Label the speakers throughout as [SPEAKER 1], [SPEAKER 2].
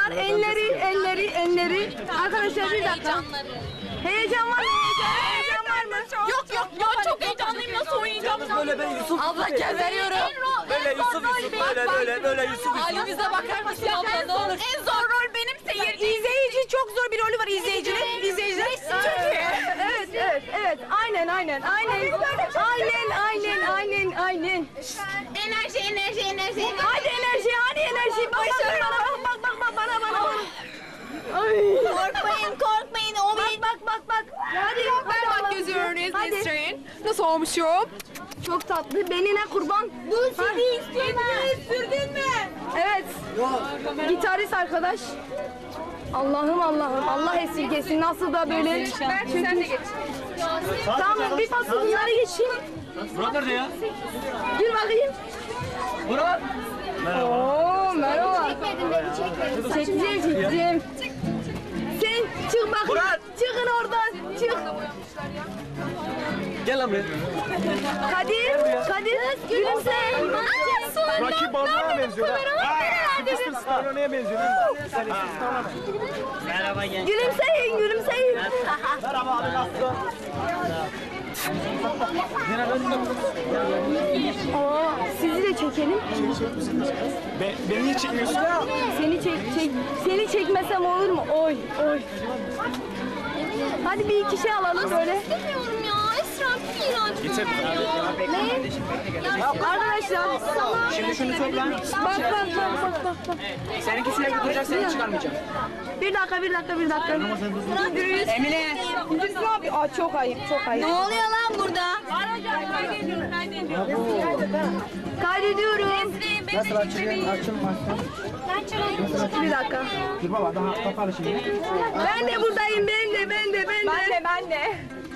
[SPEAKER 1] Arkadaşlar enleri. Arkadaşlar bir dakika. Heyecan var mı? Heyecan var mı?
[SPEAKER 2] Yok ya çok heyecanlıyım, nasıl oynayacağım?
[SPEAKER 3] Böyle ben Yusuf.
[SPEAKER 2] Abla gel veriyorum.
[SPEAKER 3] Böyle Yusuf böyle Yusuf.
[SPEAKER 2] Halimize bakar mısın abla, ne olur?
[SPEAKER 1] En zor rol benim seyirci. İzleyici çok zor bir rolü var izleyicinin. İzleyiciler. Evet. Aynen. Enerji. Hadi enerji. Bak bana. Ay. Korkmayın. O bak.
[SPEAKER 2] Berbat gözüyorsunuz Nesrin. Nasıl olmuşum?
[SPEAKER 1] Çok tatlı. Benine kurban. Bu seni istemez. Sürdün mü? Evet. Gitarist arkadaş. Allah'ım. Allah esirgesin. Nasıl da böyle.
[SPEAKER 2] Sen de geç.
[SPEAKER 1] Tamam bir pas bunları geçeyim.
[SPEAKER 3] Murat nerede ya?
[SPEAKER 1] Gir bakayım.
[SPEAKER 3] Murat.
[SPEAKER 1] Oo merhaba. Çekeceğim. Sen çık bakayım.
[SPEAKER 3] Murat.
[SPEAKER 1] Çıkın oradan. Çık.
[SPEAKER 3] Gel lan buraya.
[SPEAKER 1] Kadir gülümse.
[SPEAKER 3] Rakip Balboa'ya benziyor ha. Sylvester Stallone'ye benziyor. Merhaba genç.
[SPEAKER 1] Gülümseyin.
[SPEAKER 3] Merhaba abi, nasılsın?
[SPEAKER 1] Sizi de çekelim.
[SPEAKER 3] Beni niye çekmiyorsun?
[SPEAKER 1] Seni çekmesem olur mu? Oy. Hadi bir iki şey alalım böyle.
[SPEAKER 2] İstemiyorum ya, Esra bir iğrenç.
[SPEAKER 3] Git hep.
[SPEAKER 1] Arkadaşlar.
[SPEAKER 4] Şimdi şunu topla.
[SPEAKER 1] Bak.
[SPEAKER 4] Seninki sürekli duracak, seni çıkarmayacağım.
[SPEAKER 1] Bir dakika.
[SPEAKER 4] Emine.
[SPEAKER 1] İdris ne yapıyor? Aa, çok ayıp.
[SPEAKER 2] Ne oluyor lan burada?
[SPEAKER 1] Kaydediyorum.
[SPEAKER 4] Nasıl açılmaz?
[SPEAKER 1] Bir dakika.
[SPEAKER 4] Dur baba, daha kapalı şimdi.
[SPEAKER 1] Ben de buradayım. Ben de.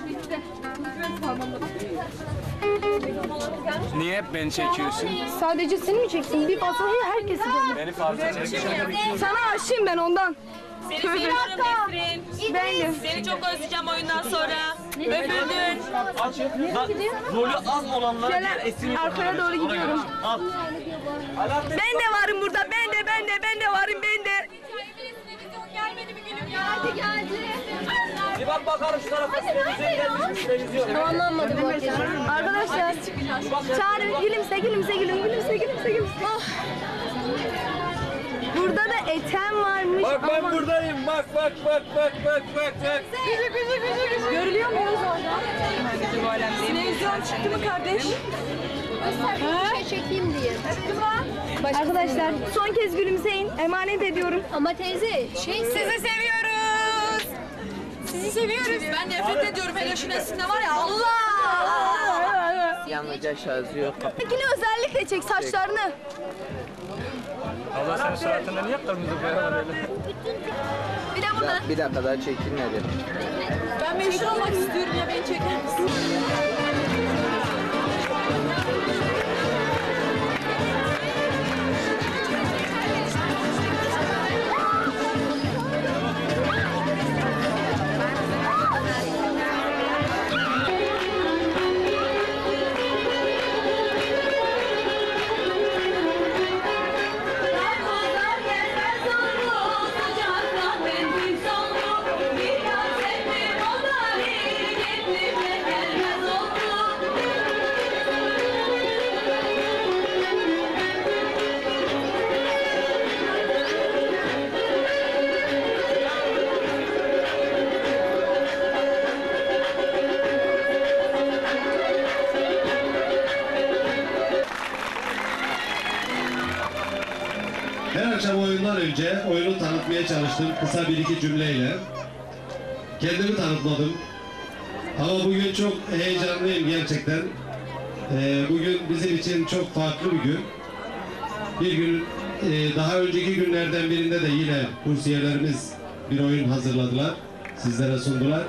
[SPEAKER 3] Niye hep beni çekiyorsun?
[SPEAKER 1] Sadece seni mi çeksin? Bir basayı herkesi dönüyor.
[SPEAKER 3] Beni fazla çekiyorsun.
[SPEAKER 1] Sana aşığım ben ondan.
[SPEAKER 5] Seni seviyorum Nesrin.
[SPEAKER 1] Ben
[SPEAKER 5] Seni çok özleyeceğim oyundan sonra. Öpüldün.
[SPEAKER 3] Rolü az olanlar
[SPEAKER 1] Şöyle
[SPEAKER 3] diğer esini
[SPEAKER 1] arkaya doğru gidiyorum.
[SPEAKER 3] Al.
[SPEAKER 1] Ben de varım burada. Ben de varım.
[SPEAKER 5] Gelmedi mi gülüm ya?
[SPEAKER 2] Hadi geldi.
[SPEAKER 3] Bir bak bakalım şu tarafa. Güzel gelmiş mi? Benziyor.
[SPEAKER 2] Anlamadım bu akşam.
[SPEAKER 1] Arkadaşlar çağırın. Gülümse. Burada da Ethem varmış.
[SPEAKER 3] Bak ben
[SPEAKER 1] ama
[SPEAKER 3] buradayım. Bak.
[SPEAKER 1] görülüyor muyuz orada? Televizyon çıktı mı kardeş?
[SPEAKER 2] Bir şey çekeyim diye.
[SPEAKER 1] Arkadaşlar son kez gülümseyin. Emanet ediyorum.
[SPEAKER 2] Ama teyze
[SPEAKER 5] Sizi seviyoruz. Sizi seviyoruz. Ben nefret ediyorum. Hele şu Nesrin'e var ya, Allah.
[SPEAKER 4] Yalnızca şarjı yok.
[SPEAKER 1] Pekini özellikle çek saçlarını.
[SPEAKER 3] Allah senin suratında niye kırmızı boyalar öyle?
[SPEAKER 1] Bir de burada.
[SPEAKER 4] Bir dakika daha çekilmedi.
[SPEAKER 5] Ben meşhur olmak istiyorum ya, beni çeker misin?
[SPEAKER 6] Her akşam oyundan önce oyunu tanıtmaya çalıştım kısa bir iki cümleyle. Kendimi tanıtmadım. Ama bugün çok heyecanlıyım gerçekten. Bugün bizim için çok farklı bir gün. Bir gün daha önceki günlerden birinde de yine kursiyerlerimiz bir oyun hazırladılar. Sizlere sundular.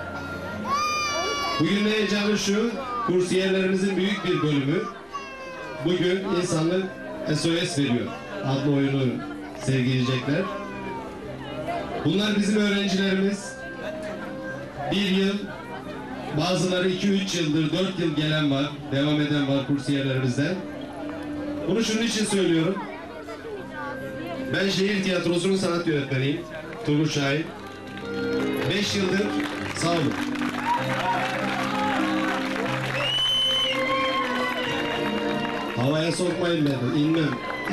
[SPEAKER 6] Bugün heyecanı şu, kursiyerlerimizin büyük bir bölümü bugün insanlık SOS veriyor adlı oyunu sergileyecekler. Bunlar bizim öğrencilerimiz. Bir yıl, bazıları 2-3 yıldır, 4 yıl gelen var, devam eden var kursiyerlerimizden. Bunu şunun için söylüyorum. Ben şehir tiyatrosunun sanat yönetmeniyim. Turgut Şahin. 5 yıldır sağ olun. Havaya sokmayın beni, inmem.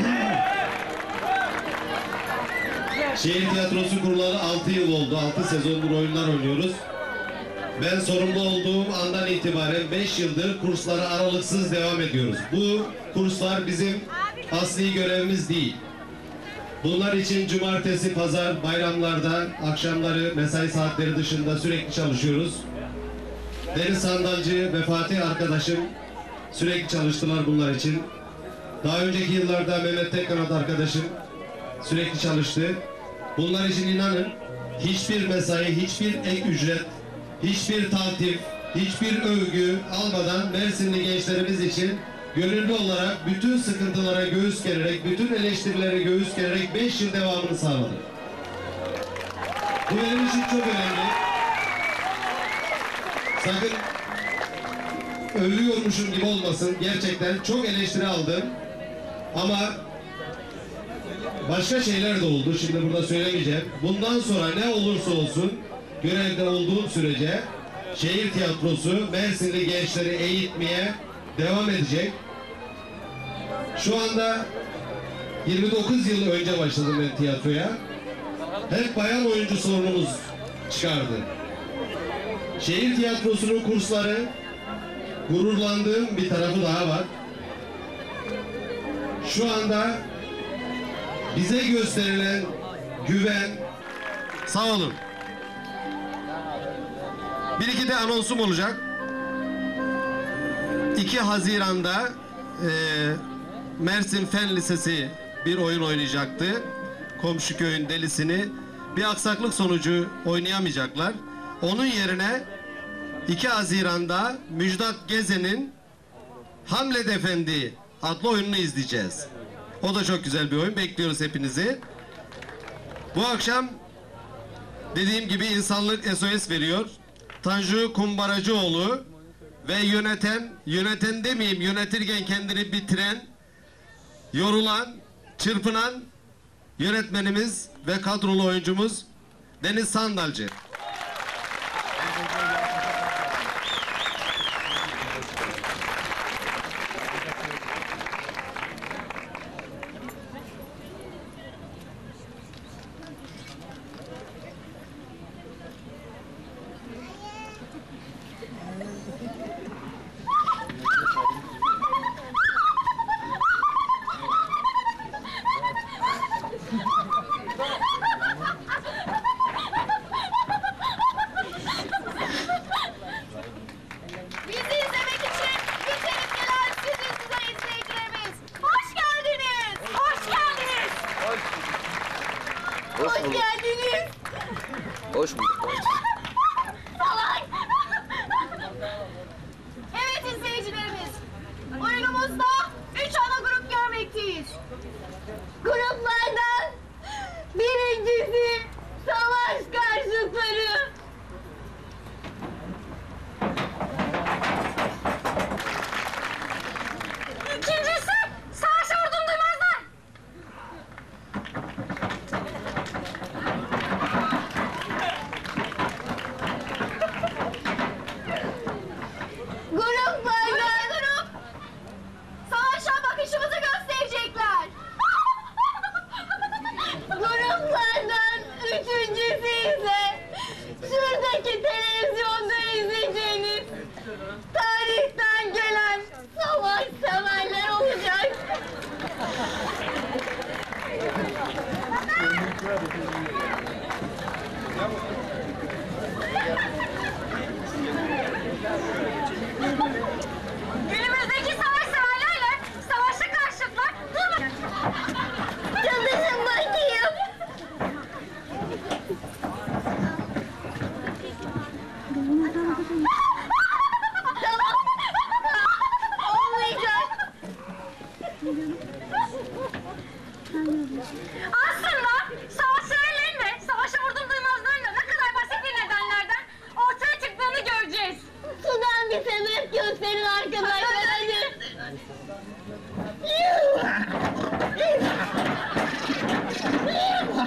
[SPEAKER 6] Şehir tiyatrosu kurulalı 6 yıl oldu. 6 sezondur oyunlar oynuyoruz. Ben sorumlu olduğum andan itibaren 5 yıldır kurslara aralıksız devam ediyoruz. Bu kurslar bizim asli görevimiz değil. Bunlar için cumartesi, pazar, bayramlarda, akşamları, mesai saatleri dışında sürekli çalışıyoruz. Deniz Sandalcı ve Fatih arkadaşım sürekli çalıştılar bunlar için. Daha önceki yıllarda Mehmet Tekkanat arkadaşım sürekli çalıştı. Bunlar için inanın hiçbir mesai, hiçbir ek ücret, hiçbir tatil, hiçbir övgü almadan Mersinli gençlerimiz için gönüllü olarak bütün sıkıntılara göğüs gererek, bütün eleştirilere göğüs gererek 5 yıl devamını sağladı. Bu benim için çok önemli. Sakın övüyormuşum gibi olmasın. Gerçekten çok eleştiri aldım. Ama başka şeyler de oldu. Şimdi burada söylemeyeceğim. Bundan sonra ne olursa olsun görevde olduğum sürece şehir tiyatrosu Mersinli gençleri eğitmeye devam edecek. Şu anda 29 yıl önce başladım ben tiyatroya. Hep bayan oyuncu sorunumuz çıkardı. Şehir tiyatrosunun kursları gururlandığım bir tarafı daha var. Şu anda bize gösterilen güven, sağ olun. Bir iki de anonsum olacak. 2 Haziran'da Mersin Fen Lisesi bir oyun oynayacaktı. Komşu köyün delisini. Bir aksaklık sonucu oynayamayacaklar. Onun yerine 2 Haziran'da Müjdat Gezen'in Hamlet Efendi adlı oyununu izleyeceğiz. O da çok güzel bir oyun. Bekliyoruz hepinizi. Bu akşam dediğim gibi insanlık SOS veriyor. Tanju Kumbaracıoğlu ve yöneten demeyeyim, yönetirken kendini bitiren, yorulan, çırpınan yönetmenimiz ve kadrolu oyuncumuz Deniz Sandalcı.
[SPEAKER 5] Bizi izlemek için güçlenip gelen siz izleyicilerimiz. Hoş geldiniz. Hoş geldiniz. Hoş geldiniz.
[SPEAKER 4] Hoş bulduk.
[SPEAKER 5] Salak. Evet izleyicilerimiz. Oyunumuzda 3 ana grup görmekteyiz. Gruplardan birincisi savaş karşıtları. İkincisi savaş ordum duymazlar. Gruplardan grup savaşa bakışımızı gösterecekler.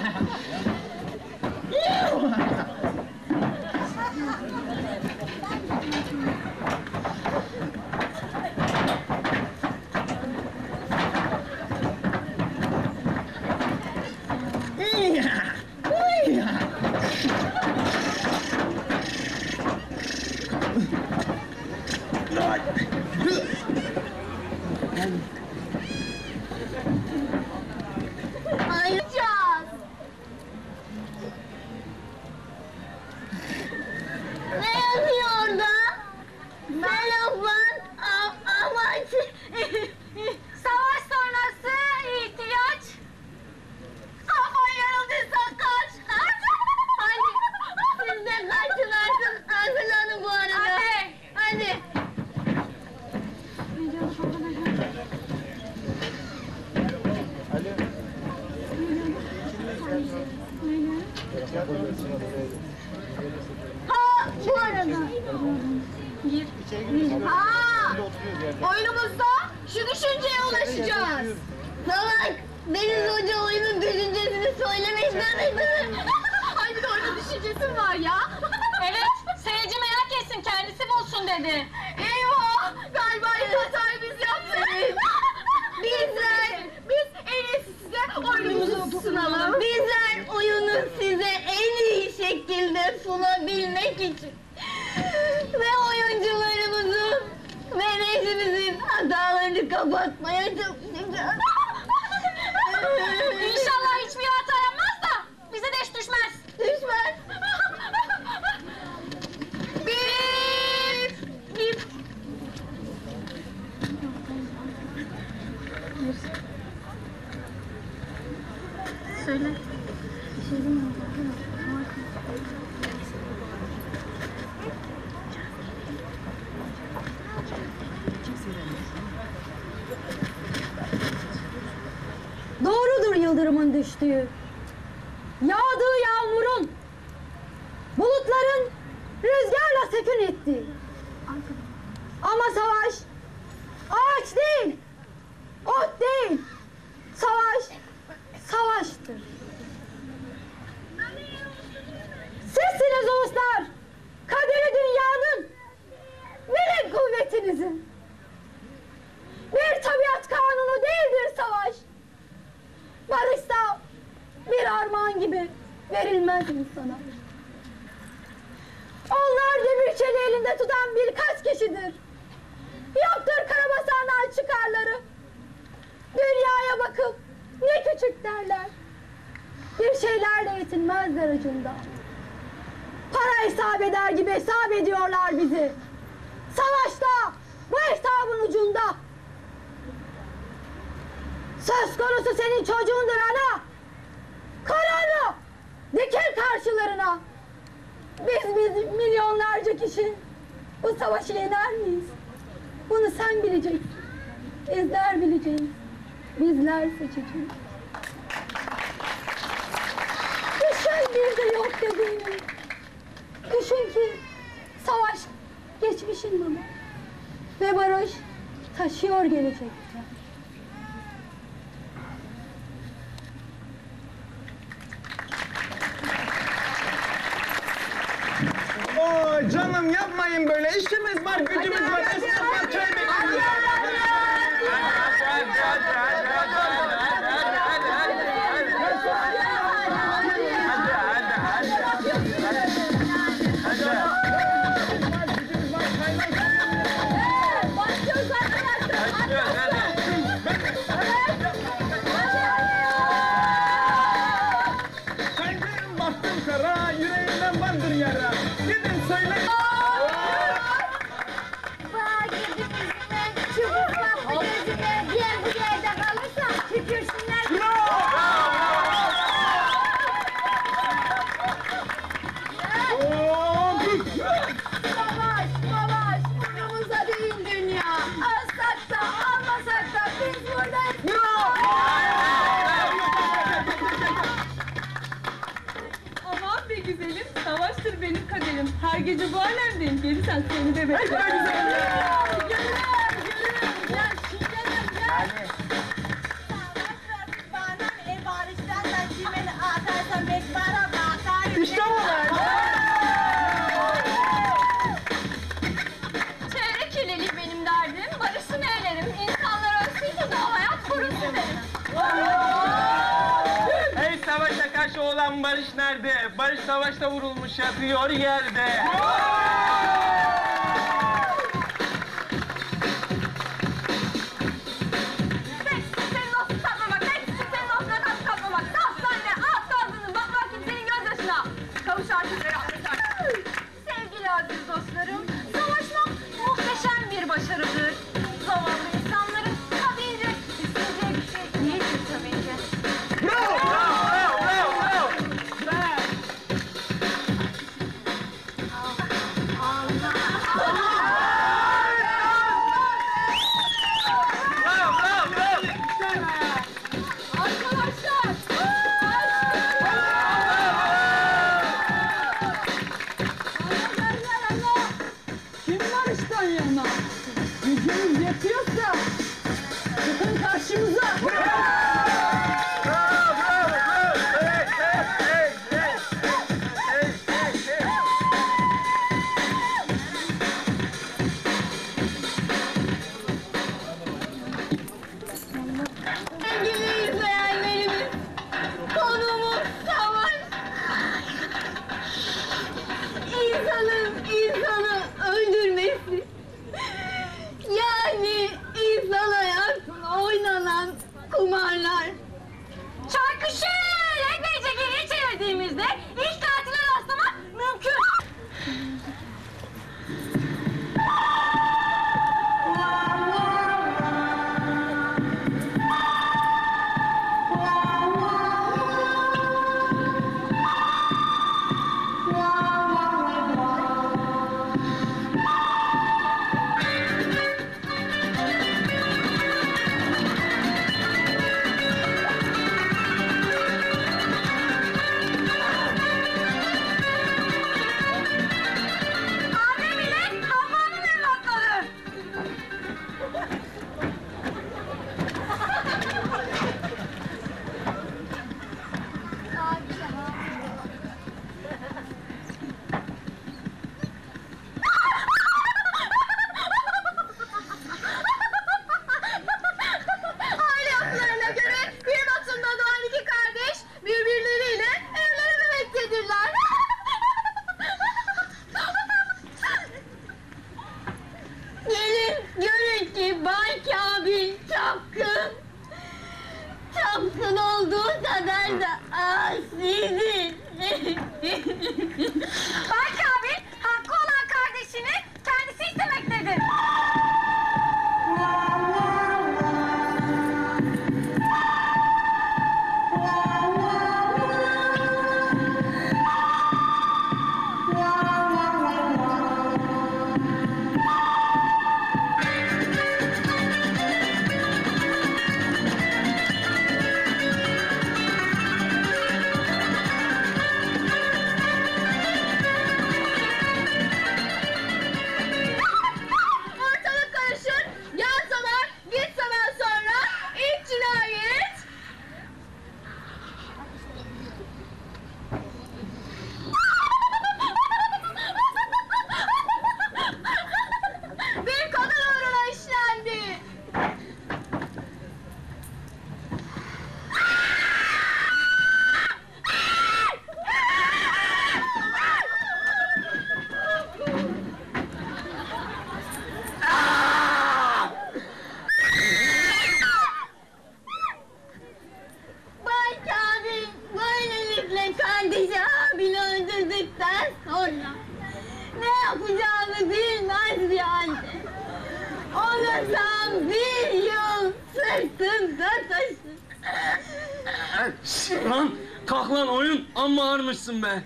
[SPEAKER 2] Ayrılacağız. Ne yazıyor orada? Merhaba, amaç. Savaş sonrası ihtiyaç. Kafan yarıldıysa kaç. Hadi, siz de kaçın artık. Hazırlanın bu arada. Hadi. Ha, bu arada. Oyunumuzda şu düşünceye ulaşacağız. Salak, Deniz Hoca oyunun düşüncesini söylemek demedi. Ay bir de oyunun düşüncesi var ya.
[SPEAKER 5] Evet, seyirci merak etsin, kendisi bulsun dedi.
[SPEAKER 2] Eyvah, galiba ilk hatayı biz yaptık. Biz en iyisi size oyunumuzu sunalım. Bizler oyunu size en iyi şekilde sunabilmek için ve oyuncularımızın ve rejimizin hatalarını kapatmaya çalışacağız.
[SPEAKER 5] İnşallah hiçbir hata yapmaz da bize de iş düşmez.
[SPEAKER 2] Düşmez. Bir. Söyle. Bir şey demiyorum.
[SPEAKER 1] Doğrudur yıldırımın düştüğü, yağdığı yağmurun, bulutların rüzgarla sekün ettiği. Ama savaş, ağaç değil, ot değil, savaş, savaştır. Sizsiniz uluslar, kaderi dünyanın, bilin kuvvetinizi. Bir tabiat kanunu değildir savaş. Barışsa bir armağan gibi verilmez insana. Onlar demir çeli elinde tutan birkaç kişidir. Yoktur karabasanlar çıkarları. Dünyaya bakıp ne küçük derler. Bir şeylerle yetinmezler ucunda. Para hesap eder gibi hesap ediyorlar bizi. Savaşta bu hesabın ucunda. Söz konusu senin çocuğundur ana. Koru, dikil karşılarına. Biz milyonlarca kişi bu savaşı yener miyiz? Bunu sen bileceksin. Bizler bileceğiz. Bizler seçeceğiz. Düşün bir de yok dediğini. Düşün ki savaş geçmişin bunu. Ve barış taşıyor gelecekte.
[SPEAKER 3] Oo canım yapmayın böyle. İşimiz var, gücümüz var, esnaf var, köy bekliyoruz. Kalbim baktım kara, yüreğimden vardır yara. Gidin söyleyin.
[SPEAKER 2] Bak gözüme, çubuk baktı gözüme. Diğer bu yerde kalırsa tükürsünler. Savaş, savaş, umurumuzda değil dünya. Alsak da, almasak da biz buradayız.
[SPEAKER 5] Aman be güzelim, savaştır benim kaderim. Her gece bu alemdeyim, gelirsen seni de beklerim.
[SPEAKER 2] Savaş var, bana barıştan da kimeni atar
[SPEAKER 3] Kardeş oğlan Barış nerede? Barış savaşta vurulmuş yatıyor yerde.
[SPEAKER 2] Senin olsun satmamak, senin olsun atak satmamak. Saf ne? Alt ağzını bakmak kimsenin gözyaşına. Kavuş artıkları anlatacak. Sevgili aziz dostlarım, savaşmak muhteşem bir başarıdır. Zavallı insanların tabiince isteyeceği bir şey değildir tabii ki.
[SPEAKER 3] Bravo! Bravo! Bravo! Bravo! Bravo! Bravo! Bravo!
[SPEAKER 2] Arkadaşlar!
[SPEAKER 1] Kim var işten yana? Gücümüz yetiyorsa çıkın karşımıza.
[SPEAKER 2] Sevgili izleyenlerimiz, konumuz savaş. İnsanı öldürmesi. Yani insan hayatına oynanan kumarlar. Çarkışı epeyce geriye çevirdiğimizde ilk tatile rastlamak mümkün. Adem ile Havva'nın evlatları. Aile yapılarına göre bir batında doğan iki kardeş birbirleriyle evlenememektedirler. Gelin görün ki Bay Kamil çapkın. Çapkın olduğu kadar da asidir. Bay Kamil hakkı olan kardeşini kendisi istemektedir. Ortalık karışır, gelseler, gitseler sonra ilk cinayet. Bir kadın uğruna işlendi. Bay Kamil böylelikle kardeşi abini öldürdükten sonra ne yapacağını bilmez bir halde. Onu tam bir yıl sırtında taşır.
[SPEAKER 3] Lan kalk lan oyun, amma ağırmışsın be.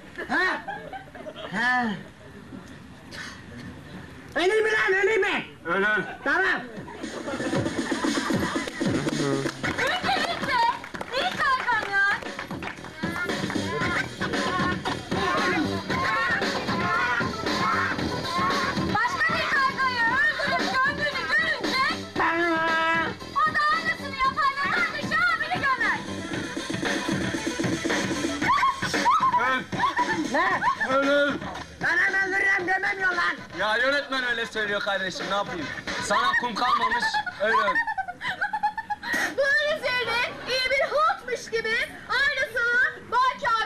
[SPEAKER 4] Ölür mü lan, ölür mü?
[SPEAKER 3] Ölür.
[SPEAKER 4] Tamam.
[SPEAKER 2] Öncelikle ilk hayvanlar. Başka bir kargayı öldürüp gömdüğünü görünce o da aynısını yapar ve kardeşi abini gömer.
[SPEAKER 3] Öl.
[SPEAKER 4] Ne?
[SPEAKER 3] Ölür.
[SPEAKER 4] Ben hemen öldürürüm gömemiyor lan.
[SPEAKER 3] Ya yönetmen öyle söylüyor kardeşim, ne yapayım? Sana kum kalmamış, öyle öl.
[SPEAKER 2] Bunun üzerine iyi bir hulkmuş gibi aynısını Bay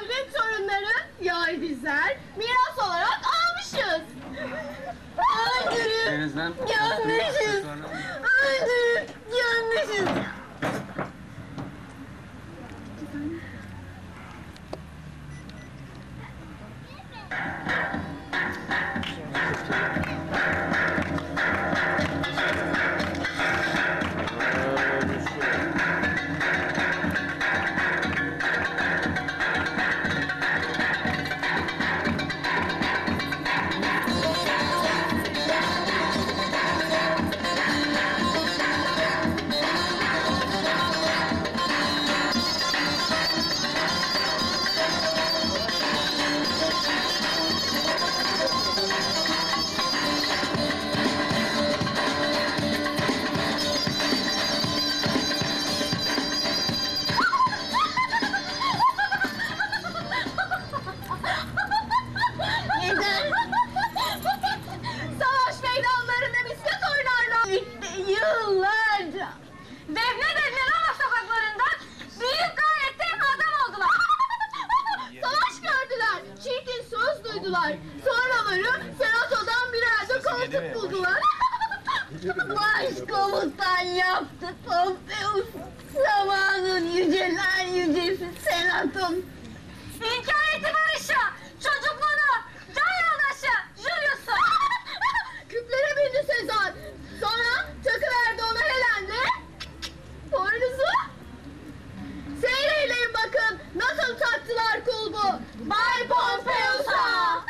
[SPEAKER 1] koydular. Sonraları senatodan bir yerde koltuk buldular. Başkomutan yaptı Pompeius. Zamanın yüceler yücesi senaton.
[SPEAKER 2] İnkareti barışı, çocukluğunu, can yoldaşı, Julius'u.
[SPEAKER 1] Küplere bindi Sezar. Sonra çakıverdi ona Helen'de. Boynuzu. Seyreyleyin bakın nasıl taktılar kulbu. Bay Pompeius'a.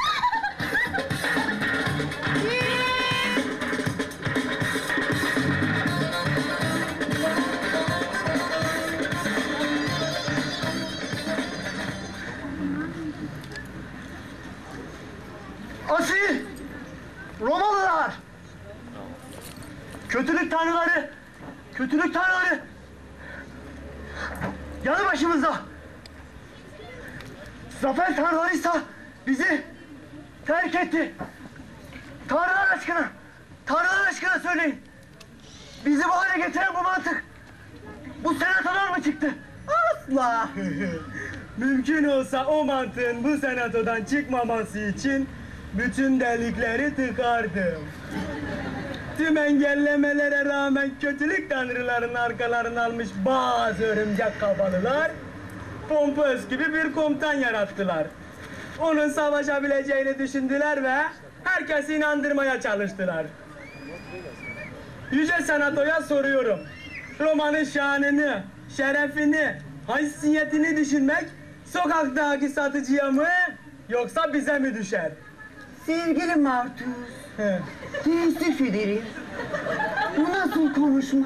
[SPEAKER 7] Asil! Romalılar! Kötülük tanrıları! Kötülük tanrıları! Yanı başımızda! Zafer tanrılarıysa bizi terk etti! Tanrılar aşkına söyleyin! Bizi bu hale getiren bu mantık, bu senatodan mı çıktı? Asla! Mümkün olsa o mantığın bu senatodan çıkmaması için bütün delikleri tıkardım. Tüm engellemelere rağmen kötülük tanrılarının arkalarını almış bazı örümcek kafalılar Pompeius gibi bir komutan yarattılar. Onun savaşabileceğini düşündüler ve herkesi inandırmaya çalıştılar. Yüce Senato'ya soruyorum. Roma'nın şanını, şerefini, haysiyetini düşünmek sokaktaki satıcıya mı yoksa bize mi düşer?
[SPEAKER 8] Sevgili Martus, teessüf ederim. Bu nasıl konuşma?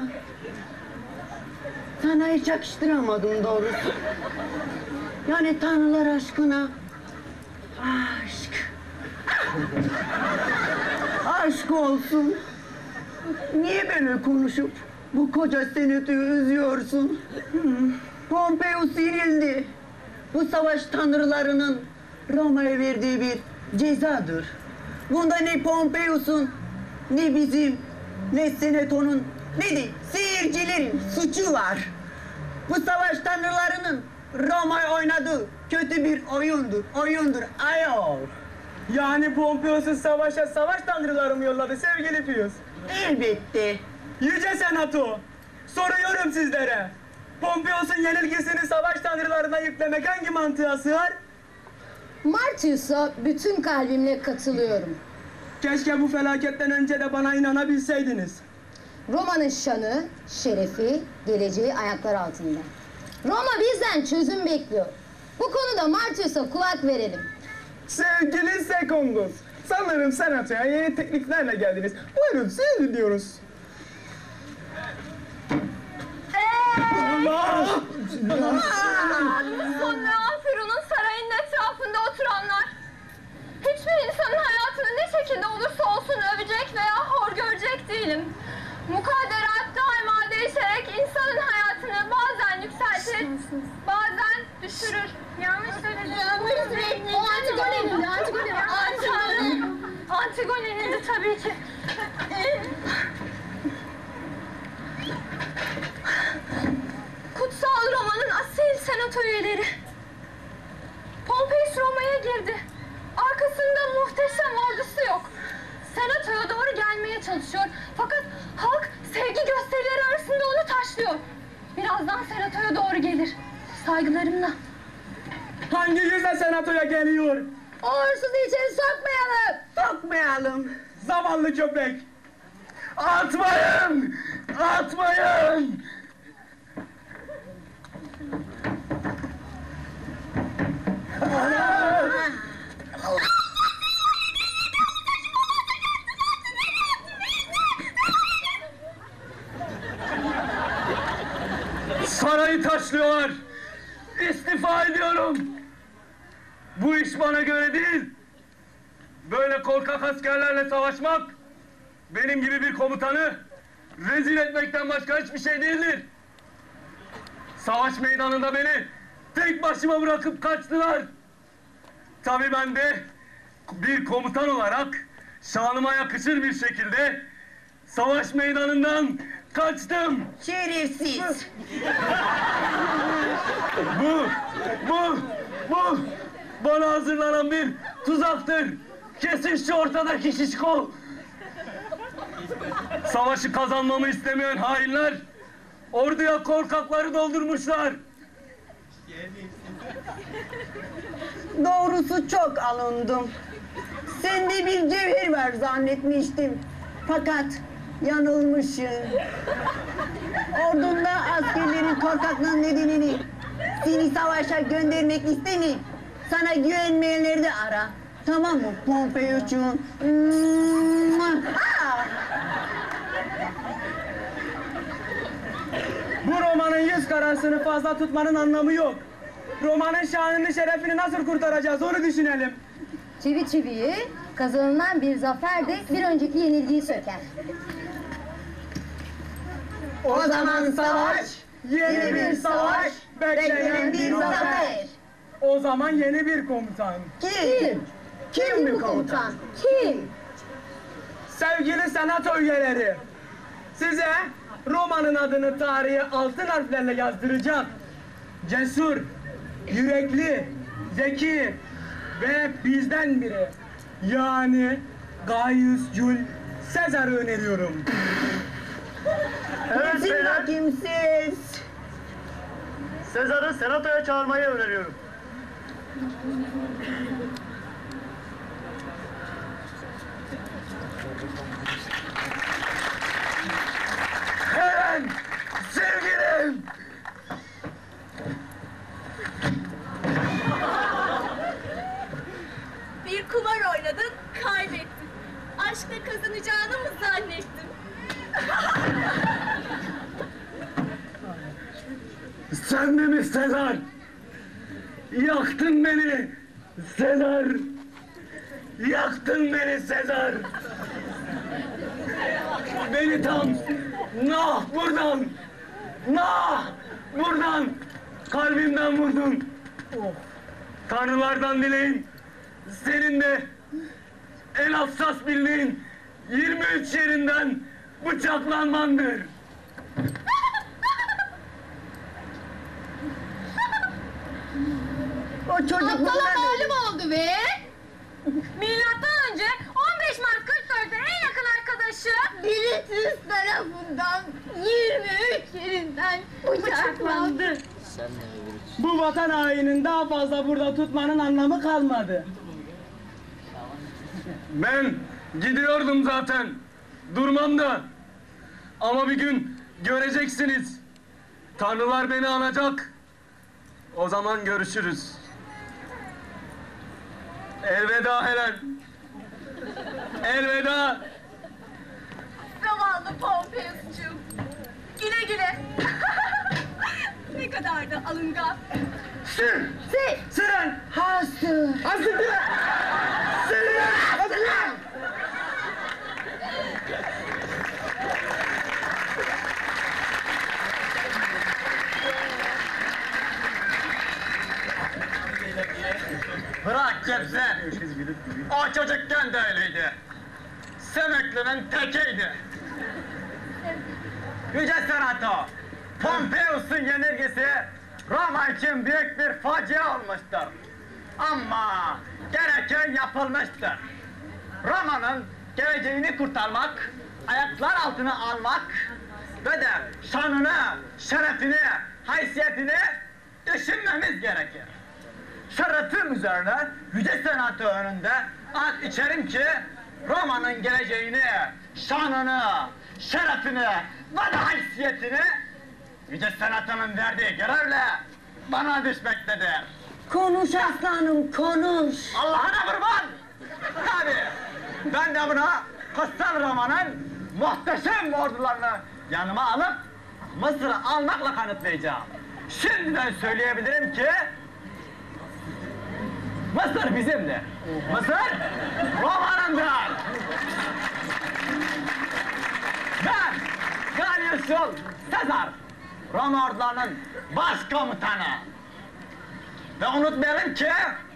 [SPEAKER 8] Sana hiç yakıştıramadım doğrusu. Yani tanrılar aşkına... Aşk. Aşk olsun. Niye böyle konuşup bu koca senatoyu üzüyorsun? Pompeius yenildi. Bu savaş tanrılarının Roma'ya verdiği bir cezadır. Bunda ne Pompeius'un, ne bizim, ne senatonun, ne de seyircilerin suçu var. Bu savaş tanrılarının Roma'ya oynadığı kötü bir oyundur ayol.
[SPEAKER 7] Yani Pompeius'u savaşa savaş tanrıları mı yolladı sevgili Pius?
[SPEAKER 8] Elbette.
[SPEAKER 7] Yüce Senato, soruyorum sizlere. Pompeius'un yenilgisini savaş tanrılarına yüklemek hangi mantığa sığar?
[SPEAKER 1] Martius'a bütün kalbimle katılıyorum.
[SPEAKER 7] Keşke bu felaketten önce de bana inanabilseydiniz.
[SPEAKER 1] Roma'nın şanı, şerefi, geleceği ayaklar altında. Roma bizden çözüm bekliyor. Bu konuda Martius'a kulak verelim.
[SPEAKER 3] Sevgili Sekundus, sanırım senatoya yeni tekliflerle geldiniz. Buyurun, sizi dinliyoruz.
[SPEAKER 2] Sonra Amphiron'un sarayının etrafında oturanlar hiçbir insanın hayatını ne şekilde olursa olsun övecek veya hor görecek değilim. Mukadderat daima değişerek insanın hayatını bazen yükseltir, bazen düşürür. Yanlış söyledim.
[SPEAKER 1] O Antigone'nin,
[SPEAKER 2] Antigone'nin tabii ki. Kutsal Roma'nın asil senato üyeleri. Pompeius Roma'ya girdi. Arkasında muhteşem ordusu yok. Senatoya doğru gelmeye çalışıyor. Fakat halk sevgi gösterileri arasında onu taşlıyor. Birazdan senatoya doğru gelir. Saygılarımla.
[SPEAKER 7] Hangi yüzle senatoya geliyor?
[SPEAKER 1] Uğursuz içeri sokmayalım.
[SPEAKER 8] Sokmayalım.
[SPEAKER 7] Zavallı köpek! Atmayın! Atmayın! Sarayı taşlıyorlar! İstifa ediyorum! Bu iş bana göre değil! Böyle korkak askerlerle savaşmak benim gibi bir komutanı rezil etmekten başka hiçbir şey değildir. Savaş meydanında beni tek başıma bırakıp kaçtılar. Tabii ben de bir komutan olarak şanıma yakışır bir şekilde savaş meydanından kaçtım.
[SPEAKER 8] Şerefsiz.
[SPEAKER 7] Bu bana hazırlanan bir tuzaktır. Kesin şu ortadaki şişko. Savaşı kazanmamı istemeyen hainler orduya korkakları doldurmuşlar.
[SPEAKER 8] Doğrusu çok alındım. Sende bir cevher var zannetmiştim. Fakat yanılmışım. Ordunda askerlerin korkaklığın nedenini seni savaşa göndermek istemeyip sana güvenmeyenleri de ara. Tamam mı Pompeius'cuğum?
[SPEAKER 3] Bu romanın 100 karasını fazla tutmanın anlamı yok. Romanın şanını şerefini nasıl kurtaracağız onu düşünelim.
[SPEAKER 1] Çivi çiviyi, kazanılan bir zafer de bir önceki yenilgiyi söker.
[SPEAKER 8] O zaman savaş,
[SPEAKER 3] Yeni bir savaş, beklenen bir zafer. O zaman yeni bir komutan.
[SPEAKER 8] Kim? Kim bu komutan?
[SPEAKER 1] Kim?
[SPEAKER 3] Sevgili senato üyeleri, size romanın adını tarihe altın harflerle yazdıracağım. Cesur, yürekli, zeki ve bizden biri. Yani Gaius Jules Caesar'ı öneriyorum.
[SPEAKER 8] Geçin bakayım siz.
[SPEAKER 7] Sezar'ı senatoya çağırmayı öneriyorum. Helen! Sevgilim!
[SPEAKER 2] Bir kumar oynadın, kaybettin. Aşkla kazanacağını mı zannettin?
[SPEAKER 7] Sen de mi Sezar? Yaktın beni Sezar! Yaktın beni Sezar! Beni tam buradan kalbimden vurdun. Tanrılardan dileyin senin de en hassas bildiğin 23 yerinden bıçaklanmandır.
[SPEAKER 8] O çocuk
[SPEAKER 2] Aptala
[SPEAKER 8] bundan
[SPEAKER 2] malum oldu be! Milattan önce 15 Mart 44'te en yakın arkadaşı
[SPEAKER 1] Bilitsiz tarafından 23 yerinden bıçaklandı.
[SPEAKER 3] Bu vatan hainini daha fazla burada tutmanın anlamı kalmadı.
[SPEAKER 7] Ben gidiyordum zaten. Durmam da. Ama bir gün göreceksiniz. Tanrılar beni alacak. O zaman görüşürüz. Elveda Helen. Elveda.
[SPEAKER 2] zavallı Pompeius'cum. Güle güle. Ne kadar da alıngan.
[SPEAKER 3] Siren!
[SPEAKER 8] hastır.
[SPEAKER 7] Bırak gitsin. O çocukken de öyleydi. Semekli'nin tekiydi. Yüce Senato, Pompeius'un yenilgisi Roma için büyük bir facia olmuştur. Ama gereken yapılmıştır. Roma'nın geleceğini kurtarmak, ayaklar altına almak ve de şanını, şerefini, haysiyetini düşünmemiz gerekir. Şerefim üzerine Yüce Senato önünde ant içerim ki Roma'nın geleceğini, şanını, şerefini ve de haysiyetini Yüce Senato'nun verdiği görevle bana düşmektedir.
[SPEAKER 8] Konuş aslanım konuş.
[SPEAKER 7] Allah'ına kurban! Tabi ben de buna Kutsal Roma'nın muhteşem ordularını yanıma alıp Mısır'ı almakla kanıtlayacağım. Şimdiden söyleyebilirim ki Mısır bizimdir. Mısır Roma'nındır. Ben Gaius Caesar, Roma ordularının başkomutanı. Ve unutmayalım ki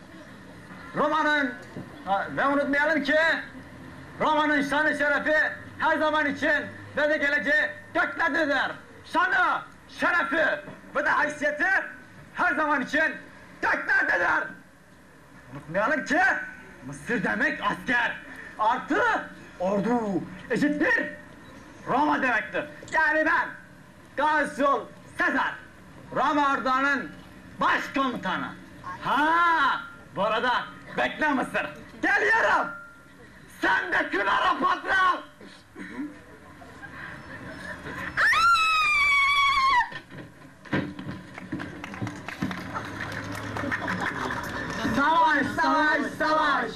[SPEAKER 7] Roma'nın şanı şerefi her zaman için ve de geleceği göklerdedir. Şanı, şerefi ve de haysiyeti her zaman için göklerdedir. Unutmayalım ki Mısır demek asker. Artı ordu eşittir Roma demektir. Yani ben Gaius Sezar, Roma ordunun başkomutanı. Ha, bu arada bekle Mısır. Geliyorum. Sen de kınara patron. Savaş, savaş, savaş.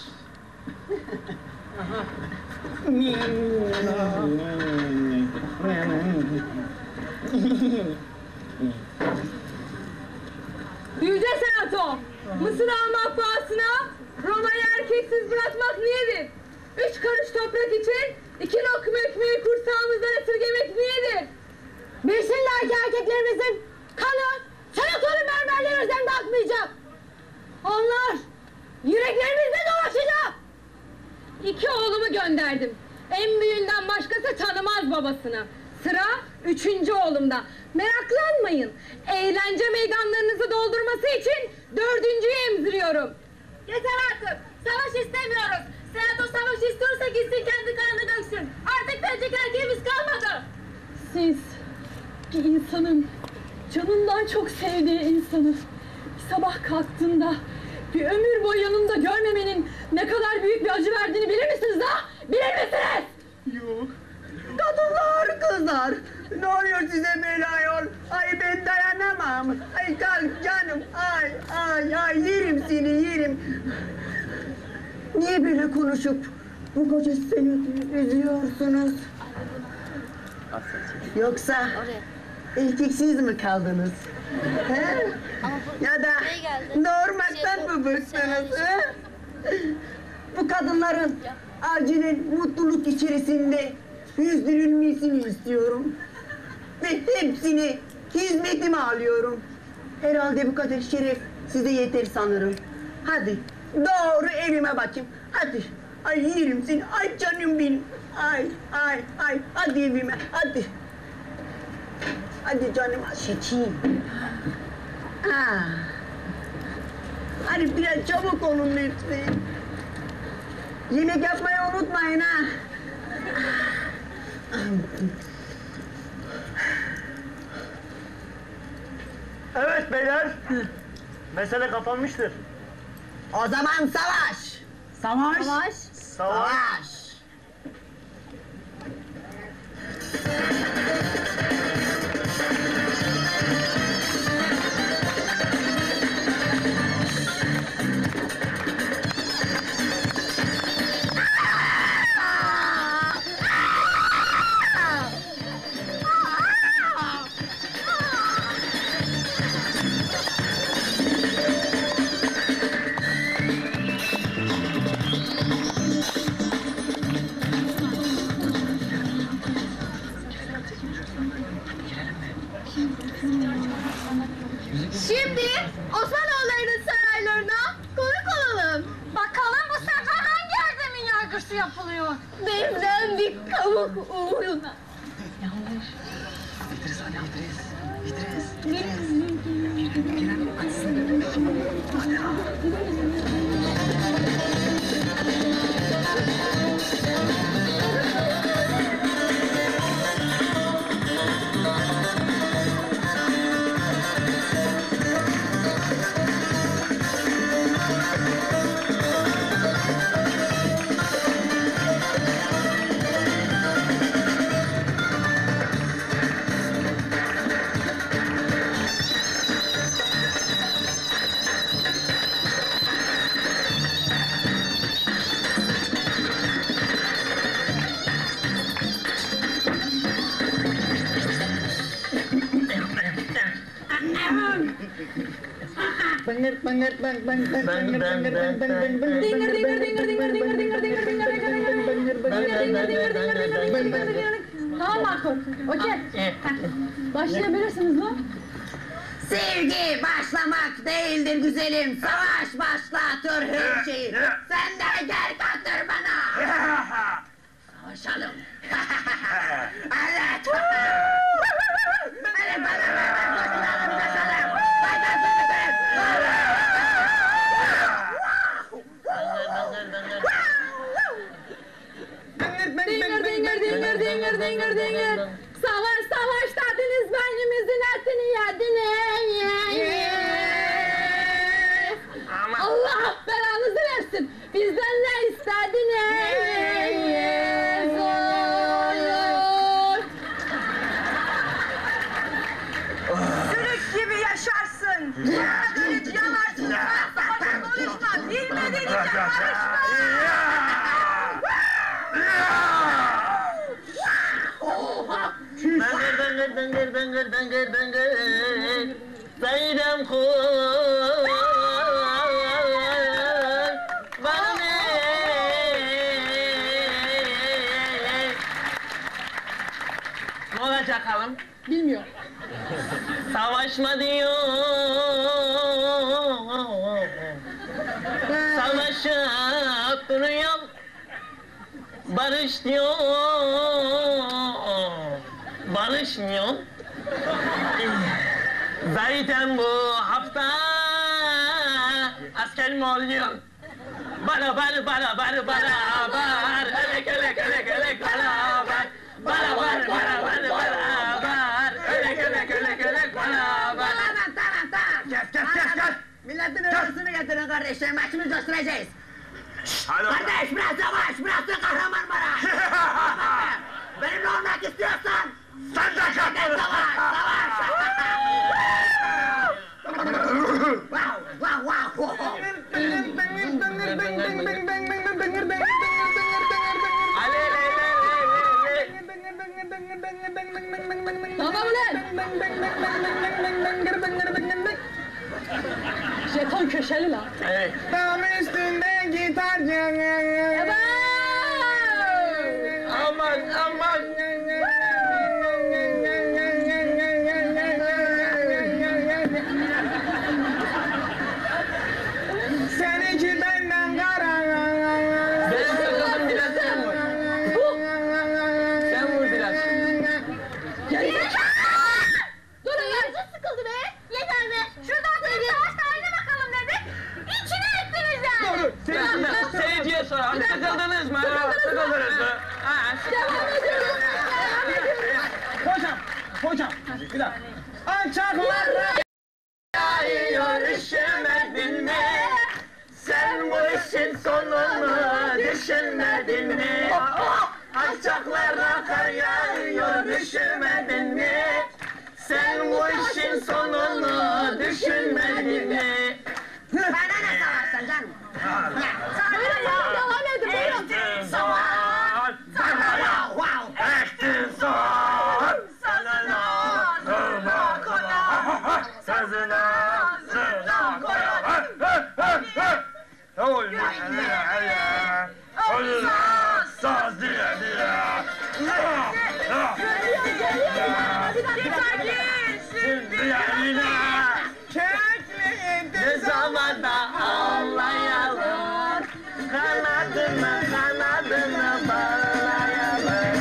[SPEAKER 2] Yüce Senato, Mısır almak pahasına Roma'yı erkeksiz bırakmak niyedir? 3 karış toprak için 2 lokma ekmeği kursağımızdan esirgemek niyedir?
[SPEAKER 1] Bilsinler ki erkeklerimizin kanı senatonun mermerlerimizden de akmayacak. Onlar yüreklerimizde dolaşacak.
[SPEAKER 2] 2 oğlumu gönderdim. En büyüğünden başkası tanımaz babasını. Sıra 3. oğlumda. Meraklanmayın. Eğlence meydanlarınızı doldurması için 4.'yü emziriyorum. Yeter artık. Savaş istemiyoruz. Senato savaş istiyorsa gitsin kendi kanını döksün. Artık verecek erkeğimiz kalmadı. Siz bir insanın canından çok sevdiği insanı bir sabah kalktığında bir ömür boyu yanında görmemenin ne kadar büyük bir acı verdiğini bilir misiniz ha? Bilir misiniz?
[SPEAKER 7] Yok.
[SPEAKER 8] Kadınlar, kızlar, ne oluyor size böyle ayol? Ay ben dayanamam. Ay kalk canım, ay yerim seni yerim. Niye böyle konuşup bu koca senatı üzüyorsunuz? Yoksa erkeksiz mi kaldınız? He? Ya da doğurmaktan mı bıktınız? He? Bu kadınların acilen mutluluk içerisinde yüzdürülmesini istiyorum. Ve hepsini hizmetime alıyorum. Herhalde bu kadar şeref size yeter sanırım. Hadi doğru evime bakayım. Hadi. Ay yerim seni. Ay canım benim. Ay. Hadi evime. Hadi. Hadi canım şeçiyim. Hadi biraz çabuk olun lütfen. Yemek yapmayı unutmayın ha.
[SPEAKER 7] Evet beyler. Mesele kapanmıştır.
[SPEAKER 8] O zaman savaş. Savaş.
[SPEAKER 7] Savaş.
[SPEAKER 2] Şimdi Osmanoğulları'nın saraylarına konuk olalım. Bakalım bu sefer hangi erdemin yargısı yapılıyor? Benden bir kavuk uğruna. Tamam Marco. Okey. Başlayabilirsiniz lan.
[SPEAKER 8] Sevgi başlamak değildir güzelim. Savaş başlatır her şeyi. Sen de gel katır bana. Savaşalım. Evet. Hadi bana koşalım koşalım. Haydi
[SPEAKER 7] Saydam kul bana ne olacak hanım?
[SPEAKER 5] Bilmiyorum.
[SPEAKER 7] Savaşma diyor. Savaşıp duruyor. Barış diyor. Barışmıyor. Zaten bu hafta asker mi oluyor? Barabar elek barabar barabar elek barabar.
[SPEAKER 8] Kes. Milletin ölüsünü getirin kardeşlerim, maçımızı göstereceğiz. Kardeş biraz yavaş, biraz da kahraman bana. Benimle olmak istiyorsan, sen de savaş. Wow.
[SPEAKER 5] Tamam ulan. Jeton köşeli lan.
[SPEAKER 7] Evet.
[SPEAKER 3] Tam üstünde gitarcı.
[SPEAKER 7] Aman.
[SPEAKER 3] Seninki benden kara.
[SPEAKER 7] Benim kızım biraz sen vur. Sen vur biraz.
[SPEAKER 2] Durun ya, sıkıldı be. Yeter be. Şuradan bir savaş tarihine bakalım dedik. İçine ettiniz yani.
[SPEAKER 7] Seyirciye soralım. Sıkıldınız mı? Sıkıldınız mı?
[SPEAKER 3] Hocam. Bir dakika. Alçaklarla
[SPEAKER 7] Üşümedin mi? Sen bu işin sonunu düşünmedin mi? Alçaklara kar yağıyor, üşümedin mi? Sen bu işin sonunu düşünmedin mi?
[SPEAKER 8] Bana ne savaştan canım?
[SPEAKER 2] Devam edin, buyurun.
[SPEAKER 7] Ektin soğan, ektin soğan, sazına kola, sazına kola. Saz diye. Şimdi yayına ne zaman da ağlayalım, kanadını bağlayalım.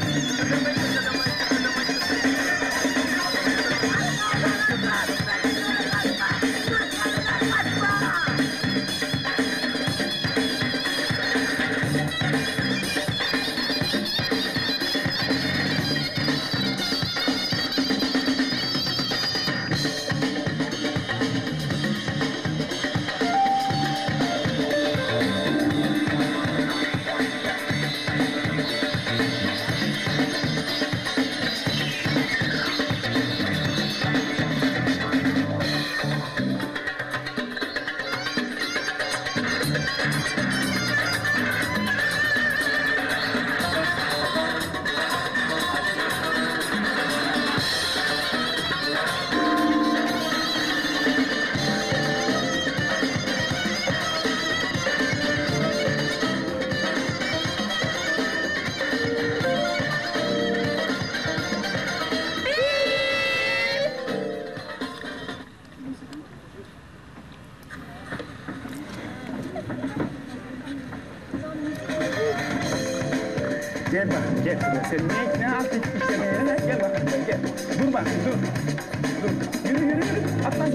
[SPEAKER 3] Gel bakayım gel. Sen ne alt etmişsin yani? Gel bakayım gel. Dur bakayım dur. Yürü. Atlan.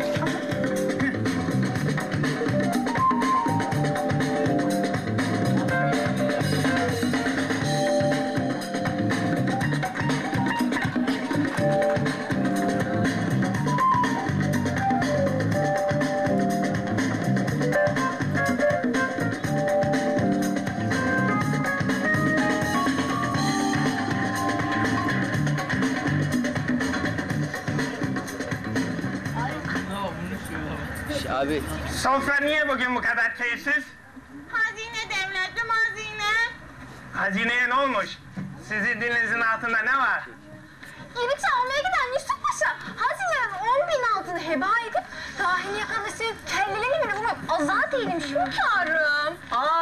[SPEAKER 7] Sofra niye bugün bu kadar keyifsiz?
[SPEAKER 2] Hazine devletim hazine.
[SPEAKER 7] Hazineye ne olmuş? Sizin dilinizin altında ne var?
[SPEAKER 2] Geri çalmaya giden Yusuf Paşa hazinenin 10.000 altını heba edip rahini yakalışı kellelerini bile vurup azat eylemiş hünkârım.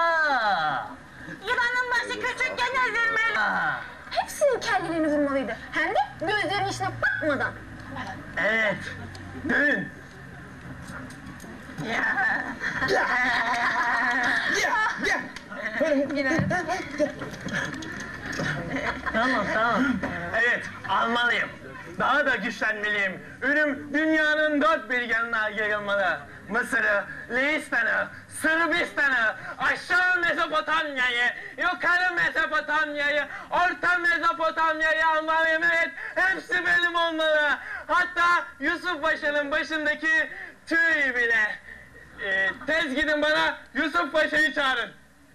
[SPEAKER 2] Yılanın başı küçükken ezilmeli. Hepsinin kellelerini vurmalıydı. Hem de gözlerinin içine bakmadan.
[SPEAKER 7] Evet, dün. Tamam. Evet, almalıyım. Daha da güçlenmeliyim. Ürüm dünyanın dört bir yanına yayılmalı. Mısır'ı, Leistan'ı, Sırbistan'ı, aşağı Mezopotamya'yı, yukarı Mezopotamya'yı, orta Mezopotamya'yı almalıyım. Evet, hepsi benim olmalı. Hatta Yusuf Paşa'nın başındaki tüy bile. Tez gidin bana Yusuf Paşa'yı çağırın.